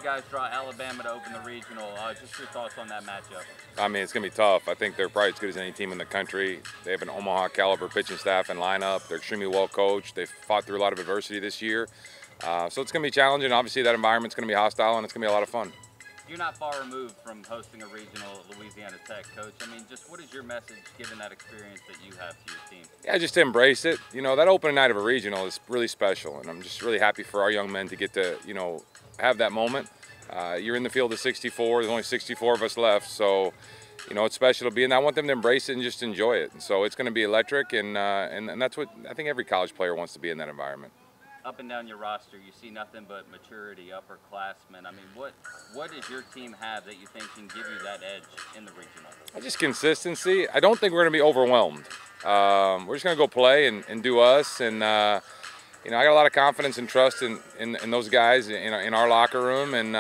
guys draw Alabama to open the regional. Just your thoughts on that matchup. I mean, it's going to be tough. I think they're probably as good as any team in the country. They have an Omaha caliber pitching staff and lineup. They're extremely well coached. They've fought through a lot of adversity this year. So it's going to be challenging. Obviously, that environment's going to be hostile, and it's going to be a lot of fun. You're not far removed from hosting a regional at Louisiana Tech, Coach. I mean, just what is your message, given that experience that you have to your team? Yeah, just to embrace it. You know, that opening night of a regional is really special, and I'm just really happy for our young men to get to, you know, have that moment. You're in the field of 64. There's only 64 of us left, so you know it's special to be in. I want them to embrace it and just enjoy it. And so it's going to be electric, and that's what I think every college player wants to be in that environment. Up and down your roster, you see nothing but maturity, upperclassmen. I mean, what does your team have that you think can give you that edge in the regional? Just consistency. I don't think we're going to be overwhelmed. We're just going to go play and do us. And you know, I got a lot of confidence and trust in those guys in our locker room. And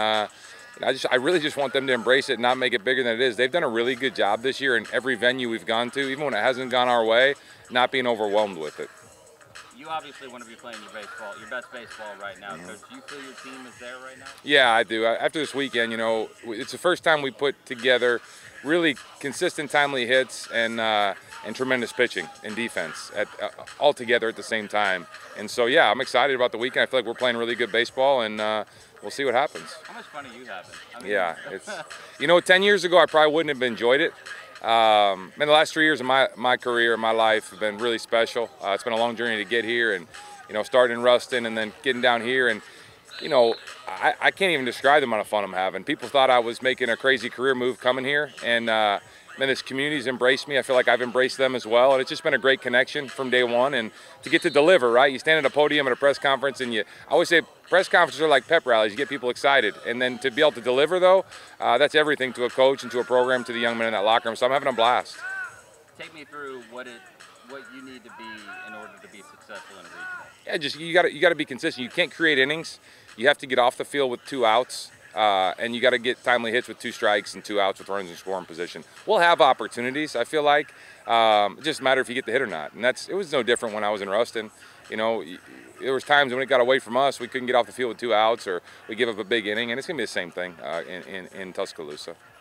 I really just want them to embrace it and not make it bigger than it is. They've done a really good job this year in every venue we've gone to, even when it hasn't gone our way, not being overwhelmed with it. You obviously want to be playing your best baseball right now, Coach. Do you feel your team is there right now? Yeah, I do. After this weekend, you know, it's the first time we put together really consistent, timely hits and tremendous pitching and defense all together at the same time. And so, yeah, I'm excited about the weekend. I feel like we're playing really good baseball, and we'll see what happens. How much fun are you having? I mean, yeah, it's you know, 10 years ago I probably wouldn't have enjoyed it. Man, the last 3 years of my career, my life have been really special. It's been a long journey to get here, and you know, starting in Ruston and then getting down here, and you know, I can't even describe the amount of fun I'm having. People thought I was making a crazy career move coming here, and man, this community's embraced me. I feel like I've embraced them as well, and it's just been a great connection from day one. And to get to deliver, right? You stand at a podium at a press conference, and I always say press conferences are like pep rallies. You get people excited, and then to be able to deliver, though, that's everything to a coach and to a program, to the young men in that locker room. So I'm having a blast. Take me through what you need to be in order to be successful in a regional. Yeah, just you got to be consistent. You can't create innings. You have to get off the field with 2 outs. And you got to get timely hits with 2 strikes and 2 outs with runners in scoring position. We'll have opportunities, I feel like. It just matters if you get the hit or not. And it was no different when I was in Ruston. You know, there was times when it got away from us, we couldn't get off the field with 2 outs, or we give up a big inning, and it's going to be the same thing in Tuscaloosa.